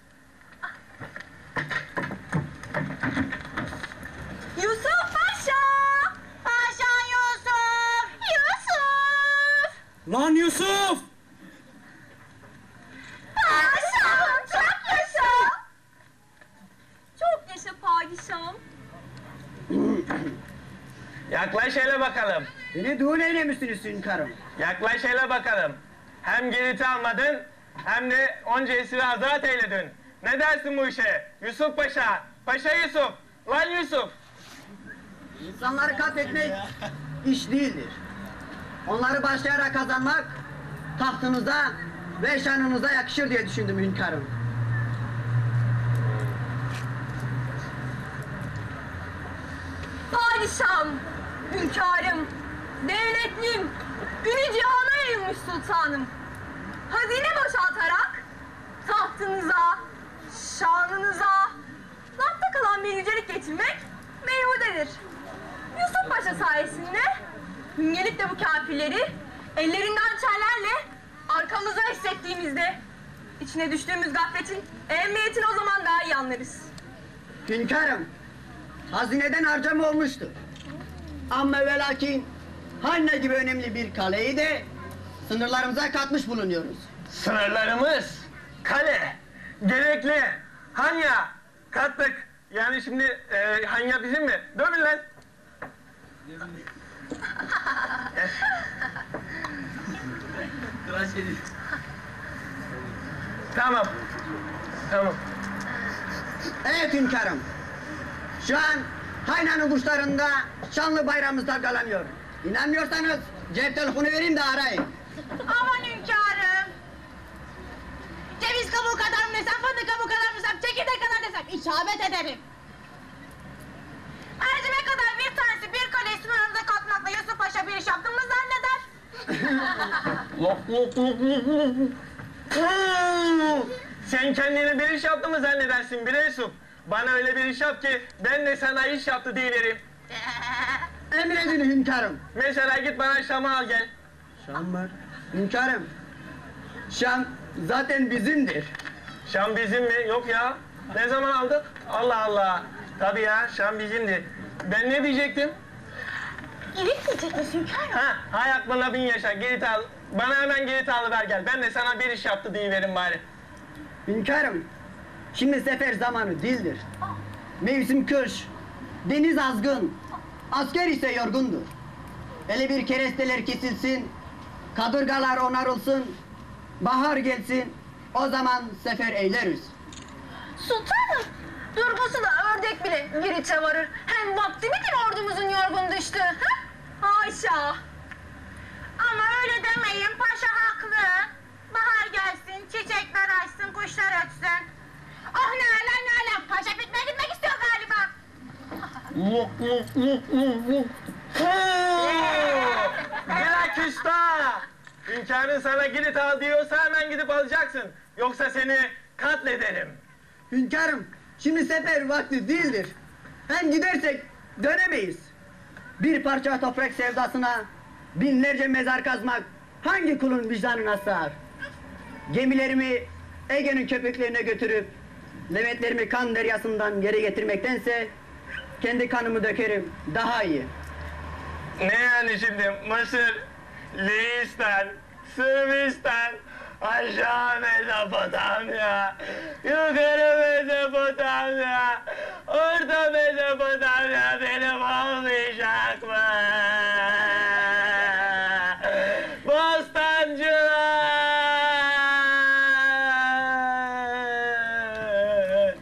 [SPEAKER 2] Yusuf Paşa! Paşa Yusuf! Yusuf!
[SPEAKER 3] Lan Yusuf!
[SPEAKER 2] Paşam! Çok yaşa! Çok yaşa padişahım.
[SPEAKER 7] Yaklaş hele bakalım.
[SPEAKER 8] Beni düğün eylemişsiniz hünkârım.
[SPEAKER 7] Yaklaş hele bakalım. Hem Girit'i almadın, hem de onca esiri azat eyledin. Ne dersin bu işe? Yusuf Paşa, Paşa Yusuf, lan Yusuf.
[SPEAKER 8] İnsanları katletmek iş değildir. Onları başlayarak kazanmak tahtınıza ve şanınıza yakışır diye düşündüm hünkârım.
[SPEAKER 2] Padişahım, hünkârım, devletlim, ünü cihana yayılmış sultanım. Hazine boşaltarak tahtınıza, şanınıza, lafta kalan bir yücelik getirmek meyhudedir. Yusuf Paşa sayesinde gelip de bu kafirleri ellerinden çerlerle arkamıza hissettiğimizde içine düştüğümüz gafletin ehemmiyetini o zaman daha iyi anlarız.
[SPEAKER 8] Hünkârım, hazineden harcama olmuştu. Ama ve lakin Hanne gibi önemli bir kaleyi de sınırlarımıza katmış bulunuyoruz.
[SPEAKER 7] Sınırlarımız, kale, gerekli, Hanya, kattık. Yani şimdi Hanya bizim mi? Dövün lan. Tamam.
[SPEAKER 8] Evet hünkârım. Şu an Hayna'nın kuşlarında şanlı bayrağımız dalgalanıyor. İnanmıyorsanız cep telefonu vereyim de arayın.
[SPEAKER 2] Aman hünkârım! Ceviz kabuğu kadar mı desem, fındık kabuğu kadar mı desem, çekirdek kadar desem isabet ederim. Mercimek kadar bir tanesi bir kaleyi sınırımıza katmakla Yusuf Paşa bir iş yaptığımı zanneder.
[SPEAKER 7] Sen kendini bir iş yaptı mı zannedersin bre Yusuf? Bana öyle bir iş yap ki ben de sana iş yaptı diyelim.
[SPEAKER 8] Emredin hünkârım.
[SPEAKER 7] Mesela git bana Şam'ı al gel.
[SPEAKER 8] Şam var. Hünkârım. Şam zaten bizimdir.
[SPEAKER 7] Şam bizim mi? Yok ya. Ne zaman aldık? Allah Allah. Tabii ya, Şam bizimdi. Ben ne diyecektim?
[SPEAKER 2] Girit diyecek misin hünkârım?
[SPEAKER 7] Ha, hay aklına bin yaşa, Girit al. Bana hemen Girit alıver gel. Ben de sana bir iş yaptı diyiverim bari.
[SPEAKER 8] Hünkârım. Şimdi sefer zamanı değildir. Mevsim kış. Deniz azgın. Asker ise yorgundur. Hele bir keresteler kesilsin. Kadırgalar onarılsın. Bahar gelsin. O zaman sefer eyleriz.
[SPEAKER 2] Sultanım, durgusu da ördek bile Girit'e varır. Hem vakti midir ordumuzun yorgun düştü? Ha? Haşa! Ama öyle demeyin, paşa haklı. Bahar gelsin, çiçekler açsın, kuşlar ötsün. Oh ne ala, paşa bitmeye gitmek istiyor galiba.
[SPEAKER 7] Bilaküsta! Hünkârın sana Girit al diyorsa hemen gidip alacaksın. Yoksa seni katlederim.
[SPEAKER 8] Hünkârım, şimdi sefer vakti değildir. Hem gidersek dönemeyiz. Bir parça toprak sevdasına binlerce mezar kazmak hangi kulun vicdanına sığar? Gemilerimi Ege'nin köpüklerine götürüp Leventlerimi kan deryasından geri getirmektense kendi kanımı dökerim, daha iyi.
[SPEAKER 7] Ne yani şimdi Mısır, Leistan, Sırbistan, Aşağı Mezopotamya, yukarı Mezopotamya, orta Mezopotamya benim olmayacak mı? Bostancılar!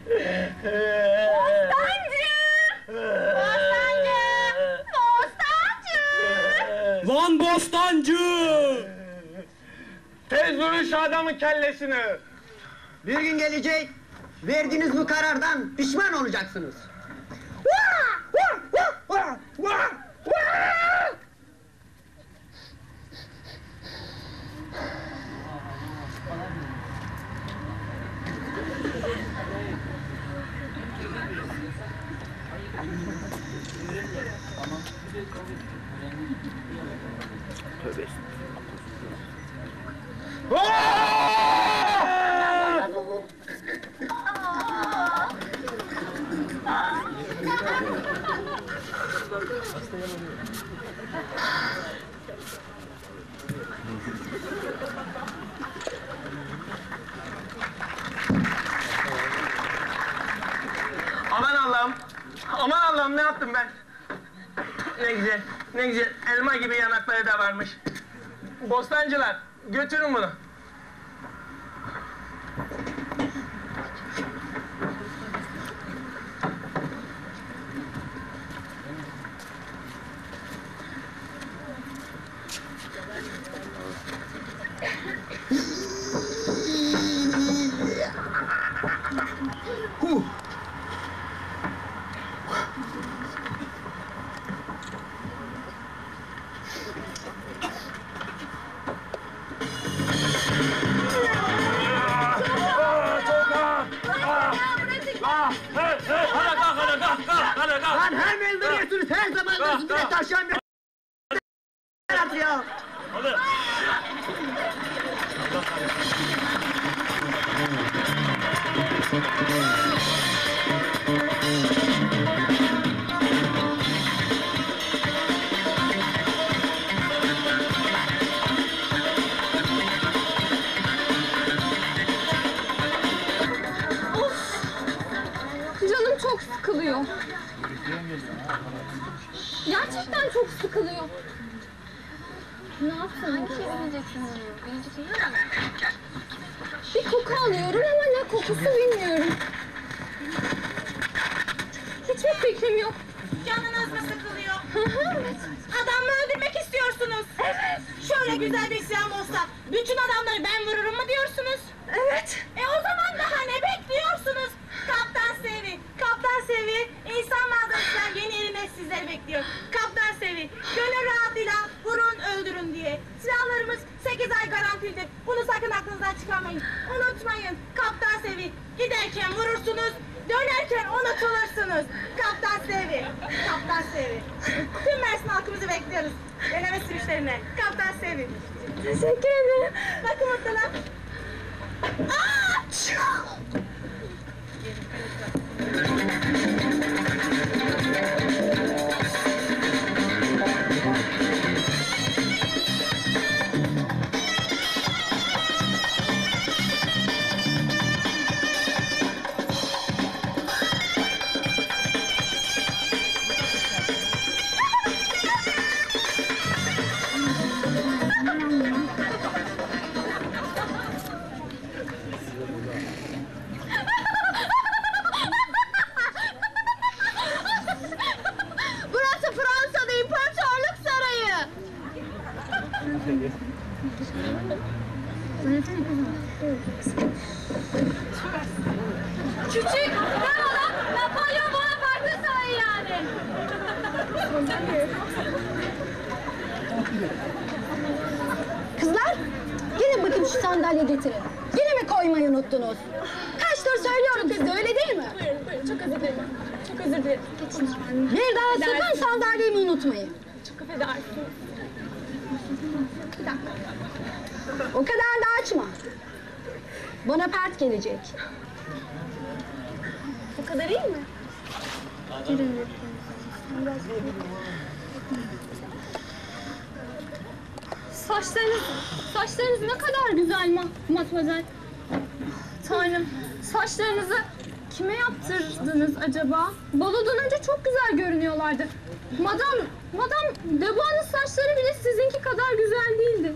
[SPEAKER 3] Lan bostancı!
[SPEAKER 7] Tez vurun şu adamın kellesini!
[SPEAKER 8] Bir gün gelecek, verdiğiniz bu karardan pişman olacaksınız.
[SPEAKER 7] Aman Allah'ım! Aman Allah'ım ne yaptım ben? Ne güzel, ne güzel. Elma gibi yanakları da varmış. Bostancılar, götürün bunu.
[SPEAKER 8] Lan hem öldürüyorsunuz, her zaman da üstüne taşıyan bir ya.
[SPEAKER 2] Canım çok sıkılıyor. Gerçekten çok sıkılıyor. Ne yapsam ki? Bir koku alıyorum ama ne kokusu bilmiyorum. Hiçbir fikrim yok.
[SPEAKER 5] Canınız mı sıkılıyor?
[SPEAKER 2] Evet.
[SPEAKER 5] Adam mı öldürmek istiyorsunuz?
[SPEAKER 2] Evet.
[SPEAKER 5] Şöyle güzel bir isyan olsa, bütün adamları ben vururum mu diyorsunuz?
[SPEAKER 2] Evet.
[SPEAKER 5] O zaman daha ne bekliyorsunuz? Kaptan Sevi, Kaptan Sevi, insan mağazasından yeni elime sizleri bekliyor. Kaptan Sevi, gönül rahatıyla vurun öldürün diye. Silahlarımız 8 ay garantilidir. Bunu sakın aklınızdan çıkarmayın. Unutmayın, Kaptan Sevi, giderken vurursunuz, dönerken unutulursunuz. Kaptan Sevi, Kaptan Sevi. Tüm Mersin halkımızı bekliyoruz. Deneme sürüşlerine. Kaptan Sevi.
[SPEAKER 2] Teşekkür ederim.
[SPEAKER 5] Bakın ortalar.
[SPEAKER 1] Burası Fransa'da İmparatorluk Sarayı.
[SPEAKER 2] Küçük, ben olan Napolyon Bonaparte sarayı yani.
[SPEAKER 1] Kızlar, gelin bakayım şu sandalye getirin. Yine mi koymayı unuttunuz? Kaç tur söylüyorum size, öyle değil mi?
[SPEAKER 2] Buyurun, buyurun. Çok özür dilerim. Çok özür dilerim.
[SPEAKER 1] Bir daha sakın sandalyemi unutmayın.
[SPEAKER 2] Çok affedersiniz.
[SPEAKER 1] Bir dakika. O kadar da açma. Bonaparte gelecek.
[SPEAKER 2] Bu kadar iyi mi? Saçlarınız ne kadar güzel Matmazel. Tanrım, saçlarınızı kime yaptırdınız acaba? Balodan önce çok güzel görünüyorlardı. Madame Debois'ın saçları bile sizinki kadar güzel değildi.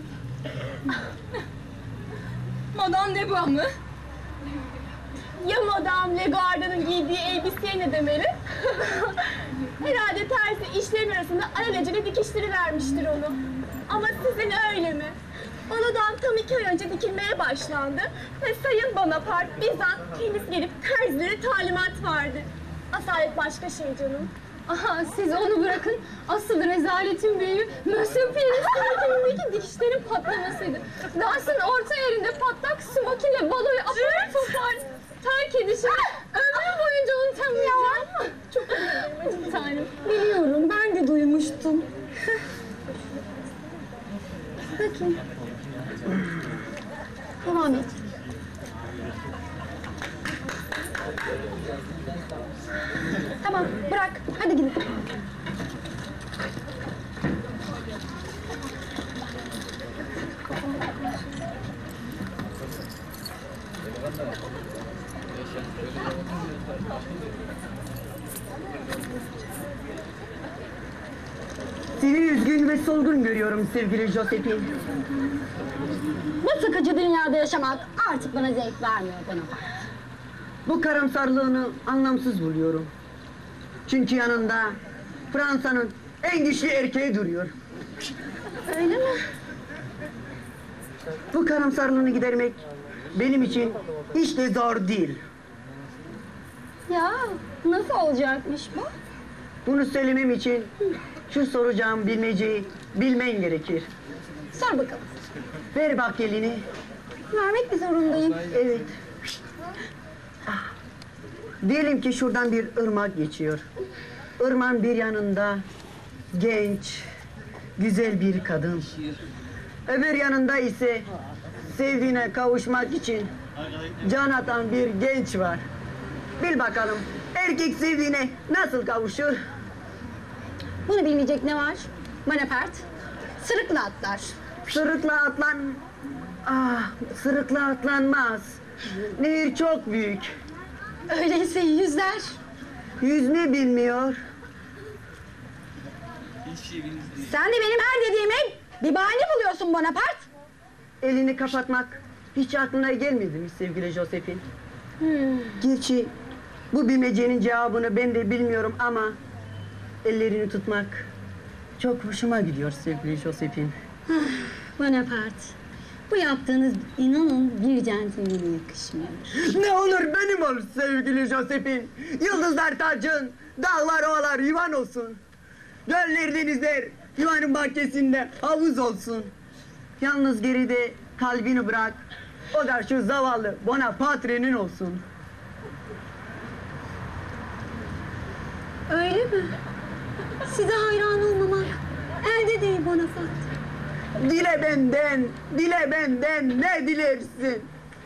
[SPEAKER 2] Madame Debois mı?
[SPEAKER 1] Ya Madame Legard'ın giydiği elbiseye ne demeli? Herhalde terzi işlerin arasında alelacele dikiştirivermiştir onu. Ama sizin öyle mi? Balodan tam 2 ay önce dikilmeye başlandı ve Sayın Bonaparte bizzat kendisi gelip terzilere talimat verdi. Asalet başka şey canım.
[SPEAKER 2] Aha, siz onu bırakın. Asıl rezaletin büyüğü Monsieur Pierre'in hareketindeki dikişlerin patlamasıydı. Dansın orta yerinde patlak smokinle baloyu apar topar terk edişini ömrüm boyunca unutamayacağım.
[SPEAKER 1] Çok önemli
[SPEAKER 2] Tanrım.
[SPEAKER 1] Biliyorum, ben de duymuştum. Bakın. Devam et. Tamam, bırak. Hadi gidin.
[SPEAKER 8] Seni üzgün ve solgun görüyorum sevgili Josephine.
[SPEAKER 1] Bu sıkıcı dünyada yaşamak artık bana zevk vermiyor Bonaparte.
[SPEAKER 8] Bu karamsarlığını anlamsız buluyorum. Çünkü yanında Fransa'nın en güçlü erkeği duruyor.
[SPEAKER 1] Öyle mi?
[SPEAKER 8] Bu karamsarlığını gidermek benim için hiç de zor değil.
[SPEAKER 1] Ya, nasıl olacakmış bu?
[SPEAKER 8] Bunu söylemem için şu soracağım bilmeceyi bilmen gerekir.
[SPEAKER 1] Sor bakalım.
[SPEAKER 8] Ver bak elini.
[SPEAKER 1] Vermek mi zorundayım?
[SPEAKER 8] Evet. Diyelim ki şuradan bir ırmak geçiyor. Irmağın bir yanında genç, güzel bir kadın. Öbür yanında ise sevdiğine kavuşmak için can atan bir genç var. Bil bakalım, erkek sevdiğine nasıl kavuşur?
[SPEAKER 1] Bunu bilmeyecek ne var? Bonaparte, sırıkla atlar.
[SPEAKER 8] Sırıkla atlanmaz. Nehir çok büyük.
[SPEAKER 1] Öyleyse yüzler.
[SPEAKER 8] Yüzme bilmiyor.
[SPEAKER 1] Sen de benim her dediğime bir bahane buluyorsun Bonaparte.
[SPEAKER 8] Elini kapatmak hiç aklına gelmedi mi sevgili Josephine? Gerçi bu bilmecenin cevabını ben de bilmiyorum ama ellerini tutmak çok hoşuma gidiyor sevgili Josephine.
[SPEAKER 1] Bonaparte, bu yaptığınız inanın bir centilmene yakışmıyor.
[SPEAKER 8] Ne olur benim ol sevgili Josephine. Yıldızlar tacın, dağlar ovalar yuvan olsun. Göller denizler yuvanın bahçesinde havuz olsun. Yalnız geride kalbini bırak. O da şu zavallı Bonaparte'nin olsun.
[SPEAKER 1] Öyle mi? Size hayran olmamak elde değil Bonaparte.
[SPEAKER 8] Dile benden ne dilersin?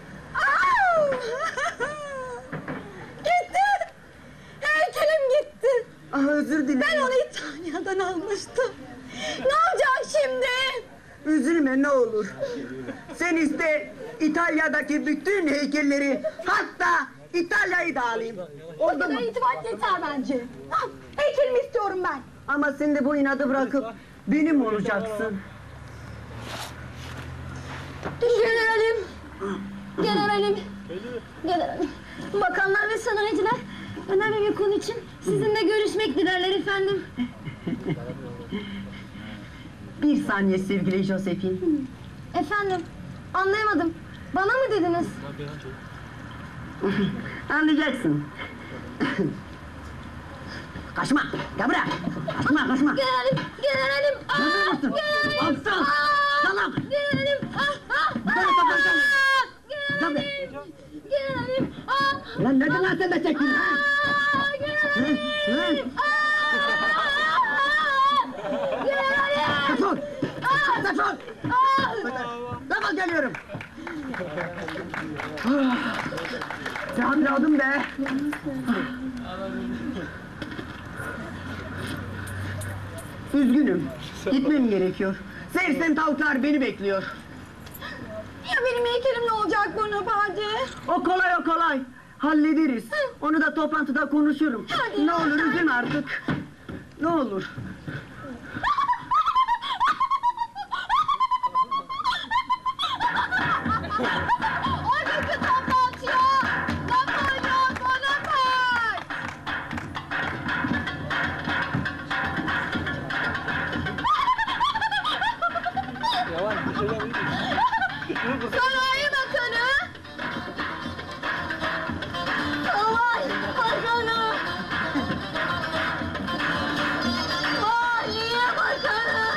[SPEAKER 1] Gitti! Heykelim gitti!
[SPEAKER 8] Ah özür dilerim.
[SPEAKER 1] Ben onu İtalya'dan almıştım. Ne yapacağım şimdi?
[SPEAKER 8] Üzülme ne olur. Sen iste İtalya'daki bütün heykelleri, hatta İtalya'yı da alayım.
[SPEAKER 1] O
[SPEAKER 8] Oldu
[SPEAKER 1] kadar
[SPEAKER 8] mu?
[SPEAKER 1] itimat yeter bence. Ah, heykelimi istiyorum ben.
[SPEAKER 8] Ama sen de bu inadı bırakıp benim olacaksın.
[SPEAKER 1] Generalim. Bakanlar ve sanayiciler önemli bir konu için sizinle görüşmek dilerler efendim.
[SPEAKER 8] Bir saniye sevgili Josephine.
[SPEAKER 1] Efendim, anlayamadım. Bana mı dediniz?
[SPEAKER 8] Anlayacaksın. Kaçma, gel buraya. Kaçma.
[SPEAKER 1] Generalim.
[SPEAKER 8] Görmüyor musun? Aptal, salak.
[SPEAKER 1] Generalim.
[SPEAKER 8] Böyle kapatsana. Tabii.
[SPEAKER 1] Generalim.
[SPEAKER 8] Lan neden lan sen de çektin ha?
[SPEAKER 1] Generalim.
[SPEAKER 8] Defol! Defol! Defol geliyorum! Rahatladım be! Üzgünüm, gitmem gerekiyor. Sersem tavuklar beni bekliyor.
[SPEAKER 1] Ya benim heykelim ne olacak Bonaparte?
[SPEAKER 8] O kolay o kolay. Hallederiz. Onu da toplantıda konuşurum.
[SPEAKER 1] Hadi
[SPEAKER 8] Ne
[SPEAKER 1] ya,
[SPEAKER 8] olur
[SPEAKER 1] sen-
[SPEAKER 8] üzülme artık. Ne olur.
[SPEAKER 1] Oradaki toplantıya Napolyon Bonaparte! Sanayi Bakanı! Sanayi Bakanı! Maliye Bakanı!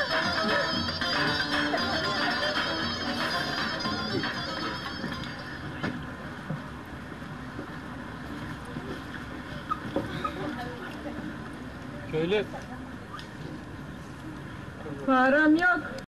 [SPEAKER 3] Köylü.
[SPEAKER 8] Param yok.